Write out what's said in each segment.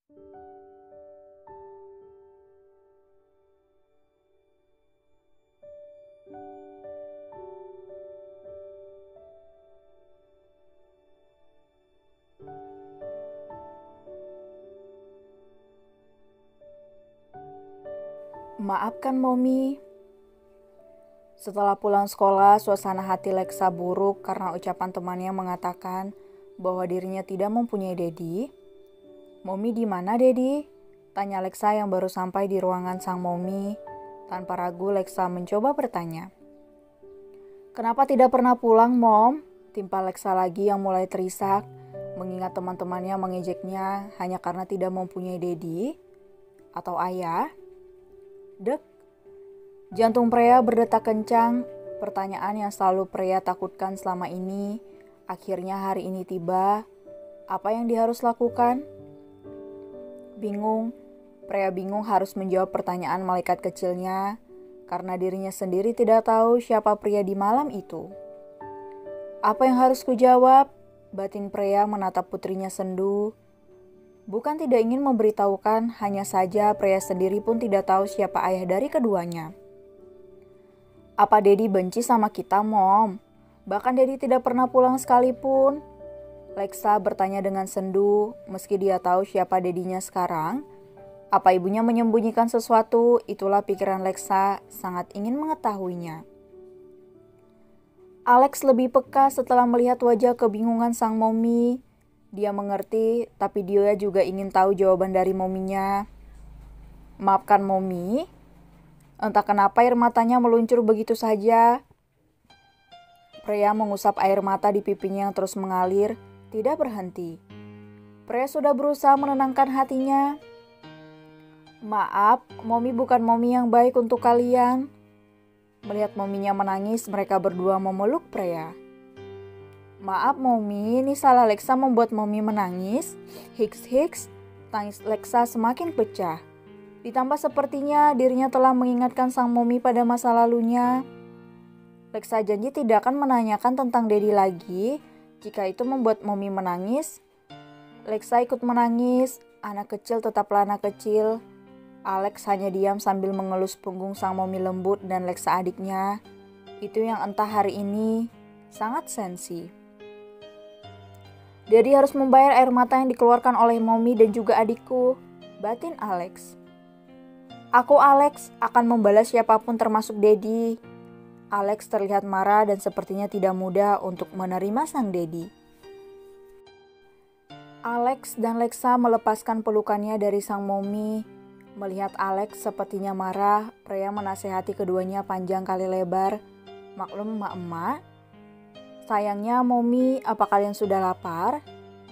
Maafkan Momi. Setelah pulang sekolah, suasana hati Lexa buruk karena ucapan temannya mengatakan bahwa dirinya tidak mempunyai Dedi. "Momi di mana, Dedi?" tanya Lexa yang baru sampai di ruangan sang Momi. Tanpa ragu, Lexa mencoba bertanya. "Kenapa tidak pernah pulang, Mom?" timpa Lexa lagi yang mulai terisak, mengingat teman-temannya mengejeknya hanya karena tidak mempunyai Dedi atau ayah. Dek, jantung Freya berdetak kencang. Pertanyaan yang selalu Freya takutkan selama ini. Akhirnya hari ini tiba. Apa yang dia harus lakukan? Bingung. Freya bingung harus menjawab pertanyaan malaikat kecilnya karena dirinya sendiri tidak tahu siapa pria di malam itu. Apa yang harus kujawab? Batin Freya menatap putrinya sendu. Bukan tidak ingin memberitahukan, hanya saja Freya sendiri pun tidak tahu siapa ayah dari keduanya. "Apa Dedi benci sama kita, Mom? Bahkan Dedi tidak pernah pulang sekalipun." Lexa bertanya dengan sendu, meski dia tahu siapa Dedinya sekarang. Apa ibunya menyembunyikan sesuatu? Itulah pikiran Lexa, sangat ingin mengetahuinya. Alex lebih peka setelah melihat wajah kebingungan sang Momi. Dia mengerti, tapi dia juga ingin tahu jawaban dari Mominya. "Maafkan Momi." Entah kenapa air matanya meluncur begitu saja. Freya mengusap air mata di pipinya yang terus mengalir, tidak berhenti. Freya sudah berusaha menenangkan hatinya. "Maaf, Momi bukan Momi yang baik untuk kalian." Melihat Mominya menangis, mereka berdua memeluk Freya. "Maaf Momi, ini salah Lexa membuat Momi menangis." Hiks, tangis Lexa semakin pecah. Ditambah sepertinya dirinya telah mengingatkan sang Momi pada masa lalunya. Lexa janji tidak akan menanyakan tentang Dedi lagi jika itu membuat Momi menangis. Lexa ikut menangis, anak kecil tetaplah anak kecil. Alex hanya diam sambil mengelus punggung sang Momi lembut dan Lexa adiknya. Itu yang entah hari ini sangat sensi. "Dedi harus membayar air mata yang dikeluarkan oleh Momi dan juga adikku," batin Alex. "Aku Alex akan membalas siapapun termasuk Dedi." Alex terlihat marah dan sepertinya tidak mudah untuk menerima sang Dedi. Alex dan Lexa melepaskan pelukannya dari sang Momi. Melihat Alex sepertinya marah, Freya menasehati keduanya panjang kali lebar. "Maklum emak-emak. Sayangnya Momi, apa kalian sudah lapar?"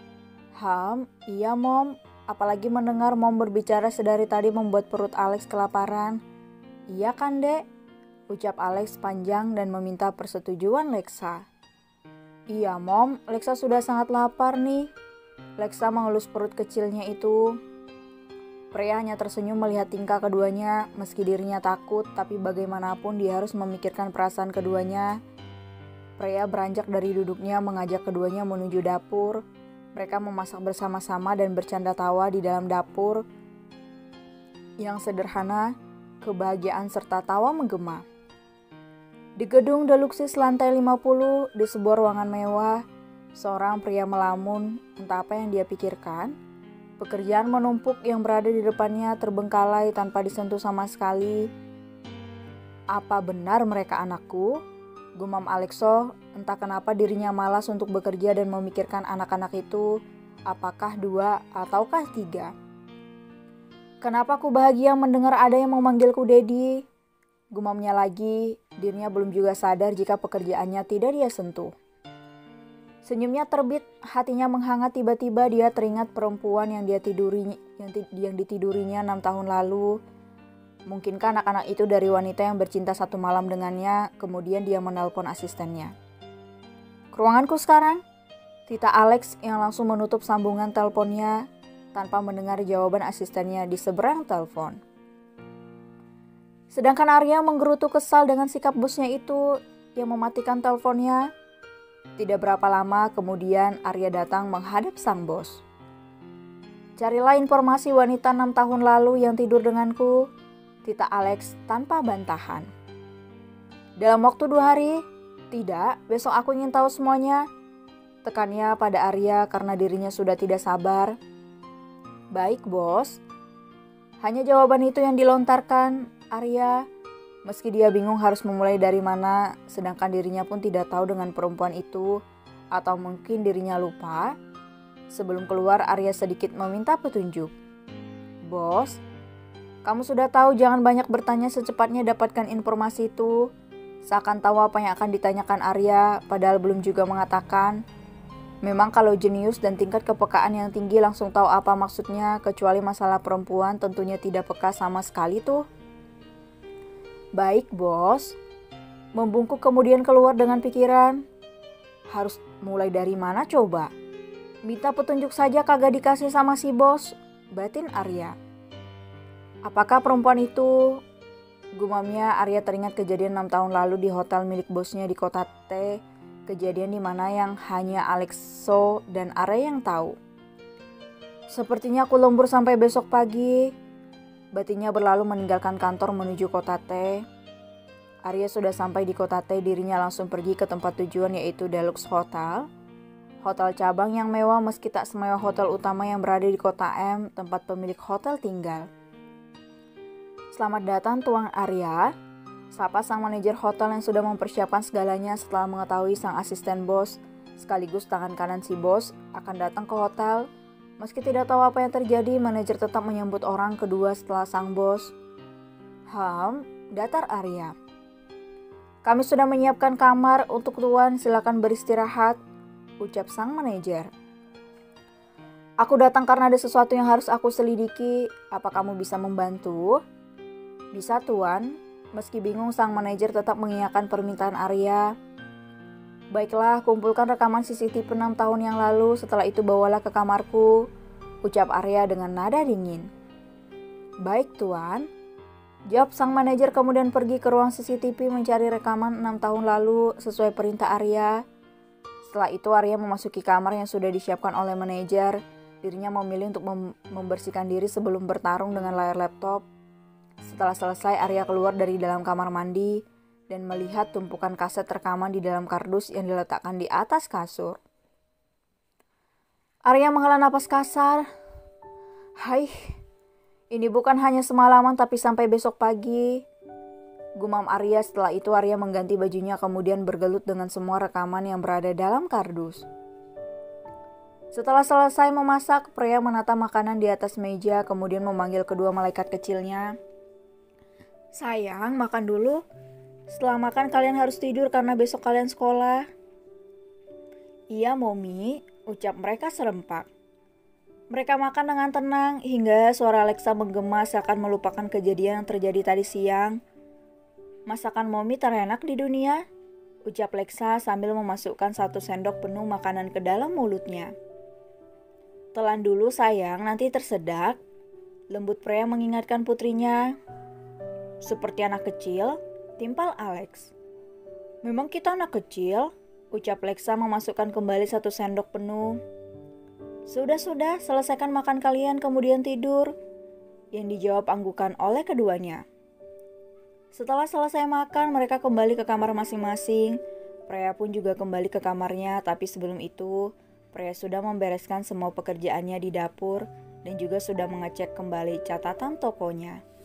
Iya Mom. Apalagi mendengar Mom berbicara sedari tadi membuat perut Alex kelaparan." "Iya kan Dek?" ucap Alex panjang dan meminta persetujuan Lexa. "Iya Mom, Lexa sudah sangat lapar nih." Lexa mengelus perut kecilnya itu. Freya hanya tersenyum melihat tingkah keduanya, meski dirinya takut, tapi bagaimanapun dia harus memikirkan perasaan keduanya. Freya beranjak dari duduknya mengajak keduanya menuju dapur. Mereka memasak bersama-sama dan bercanda tawa di dalam dapur yang sederhana, kebahagiaan serta tawa menggema. Di gedung Deluxis lantai 50, di sebuah ruangan mewah, seorang pria melamun, entah apa yang dia pikirkan. Pekerjaan menumpuk yang berada di depannya terbengkalai tanpa disentuh sama sekali. "Apa benar mereka anakku?" gumam Alexo. Entah kenapa dirinya malas untuk bekerja dan memikirkan anak-anak itu. Apakah 2 ataukah 3? "Kenapa aku bahagia mendengar ada yang memanggilku Dedi?" gumamnya lagi. Dirinya belum juga sadar jika pekerjaannya tidak dia sentuh. Senyumnya terbit, hatinya menghangat. Tiba-tiba dia teringat perempuan yang ditidurinya 6 tahun lalu. Mungkinkah anak-anak itu dari wanita yang bercinta satu malam dengannya? Kemudian dia menelpon asistennya. "Ke ruanganku sekarang," tita Alex yang langsung menutup sambungan teleponnya tanpa mendengar jawaban asistennya di seberang telepon. Sedangkan Arya menggerutu kesal dengan sikap bosnya itu yang mematikan teleponnya. Tidak berapa lama kemudian Arya datang menghadap sang bos. Carilah informasi wanita 6 tahun lalu yang tidur denganku, tita Alex tanpa bantahan. Dalam waktu 2 hari? Tidak, besok aku ingin tahu semuanya. Tekannya pada Arya karena dirinya sudah tidak sabar. Baik, bos. Hanya jawaban itu yang dilontarkan Arya. Meski dia bingung harus memulai dari mana, sedangkan dirinya pun tidak tahu dengan perempuan itu, atau mungkin dirinya lupa. Sebelum keluar, Arya sedikit meminta petunjuk. Bos, kamu sudah tahu, jangan banyak bertanya, secepatnya dapatkan informasi itu. Seakan tahu apa yang akan ditanyakan Arya, padahal belum juga mengatakan. Memang kalau jenius dan tingkat kepekaan yang tinggi langsung tahu apa maksudnya, kecuali masalah perempuan tentunya tidak peka sama sekali tuh. Baik, bos. Membungkuk kemudian keluar dengan pikiran. Harus mulai dari mana coba? Minta petunjuk saja kagak dikasih sama si bos, batin Arya. Apakah perempuan itu? Gumamnya. Arya teringat kejadian 6 tahun lalu di hotel milik bosnya di kota T. Kejadian di mana yang hanya Alexo dan Arya yang tahu. Sepertinya aku lembur sampai besok pagi. Batinnya berlalu meninggalkan kantor menuju kota T. Arya sudah sampai di kota T, dirinya langsung pergi ke tempat tujuan yaitu Deluxe Hotel. Hotel cabang yang mewah meski tak semewah hotel utama yang berada di kota M, tempat pemilik hotel tinggal. Selamat datang Tuan Arya, sapa sang manajer hotel yang sudah mempersiapkan segalanya setelah mengetahui sang asisten bos, sekaligus tangan kanan si bos, akan datang ke hotel. Meski tidak tahu apa yang terjadi, manajer tetap menyambut orang kedua setelah sang bos. Datar Arya. Kami sudah menyiapkan kamar untuk Tuan, silakan beristirahat, ucap sang manajer. Aku datang karena ada sesuatu yang harus aku selidiki. Apa kamu bisa membantu? Bisa, Tuan. Meski bingung, sang manajer tetap mengiyakan permintaan Arya. Baiklah, kumpulkan rekaman CCTV 6 tahun yang lalu. Setelah itu bawalah ke kamarku, ucap Arya dengan nada dingin. Baik, Tuan. Jawab sang manajer, kemudian pergi ke ruang CCTV mencari rekaman 6 tahun lalu sesuai perintah Arya. Setelah itu Arya memasuki kamar yang sudah disiapkan oleh manajer. Dirinya memilih untuk membersihkan diri sebelum bertarung dengan layar laptop. Setelah selesai, Arya keluar dari dalam kamar mandi dan melihat tumpukan kaset rekaman di dalam kardus yang diletakkan di atas kasur. Arya menghela napas kasar. Hai, ini bukan hanya semalaman tapi sampai besok pagi, gumam Arya. Setelah itu Arya mengganti bajunya kemudian bergelut dengan semua rekaman yang berada dalam kardus. Setelah selesai memasak, pria menata makanan di atas meja kemudian memanggil kedua malaikat kecilnya. Sayang, makan dulu. Setelah makan kalian harus tidur karena besok kalian sekolah. Iya, Momi, ucap mereka serempak. Mereka makan dengan tenang hingga suara Alexa menggema seakan melupakan kejadian yang terjadi tadi siang. Masakan Momi terenak di dunia, ucap Lexa sambil memasukkan 1 sendok penuh makanan ke dalam mulutnya. Telan dulu sayang, nanti tersedak, lembut pria mengingatkan putrinya. Seperti anak kecil, timpal Alex. Memang kita anak kecil, ucap Lexa memasukkan kembali 1 sendok penuh. Sudah, selesaikan makan kalian kemudian tidur, yang dijawab anggukan oleh keduanya. Setelah selesai makan, mereka kembali ke kamar masing-masing. Pria pun juga kembali ke kamarnya, tapi sebelum itu, pria sudah membereskan semua pekerjaannya di dapur dan juga sudah mengecek kembali catatan tokonya.